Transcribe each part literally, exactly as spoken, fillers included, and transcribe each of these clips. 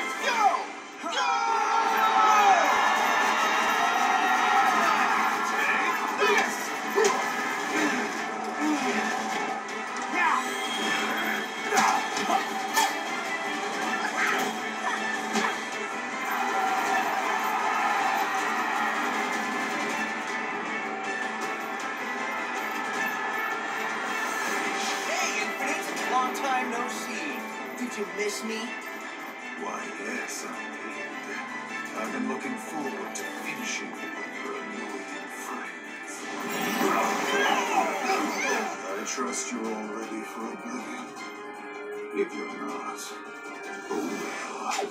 Let's go! Go! Take this! Hey, Infinite! Long time no see. Did you miss me? Why, yes, I did. I've been looking forward to finishing you with your annoying friends. I trust you're all ready for oblivion. If you're not, oh well.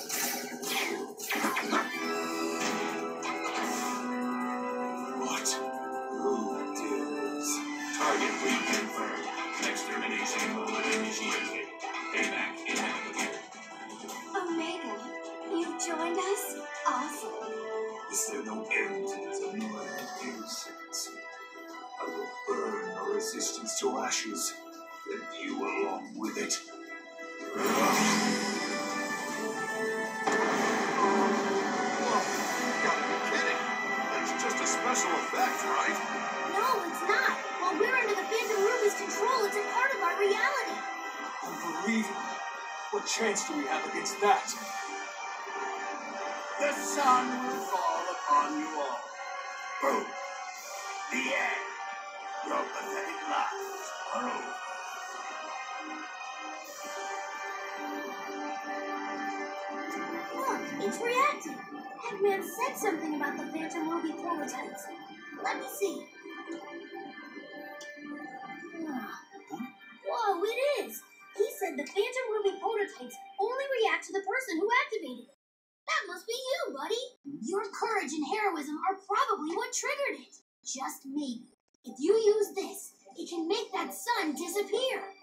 What? Who dares? Target reconfirmed. Extermination mode initiated. Payback inevitable. Omega, you've joined us? Awesome. Is there no end to this annoying innocence? I will burn your resistance to ashes, and you along with it. Gotta be kidding. That's just a special effect, right? No, it's not. While we're under the Phantom Ruby's control, it's a part of our reality. Unbelievable. What chance do we have against that? The sun will fall upon you all. Boom! The end. Your pathetic lives are over. Look, it's reacting. Eggman said something about the Phantom Ruby prototypes. Let me see. Whoa, it is! He said the Phantom Ruby prototypes only react to the person who activated it. That must be you, buddy! Your courage and heroism are probably what triggered it. Just maybe, if you use this, it can make that sun disappear.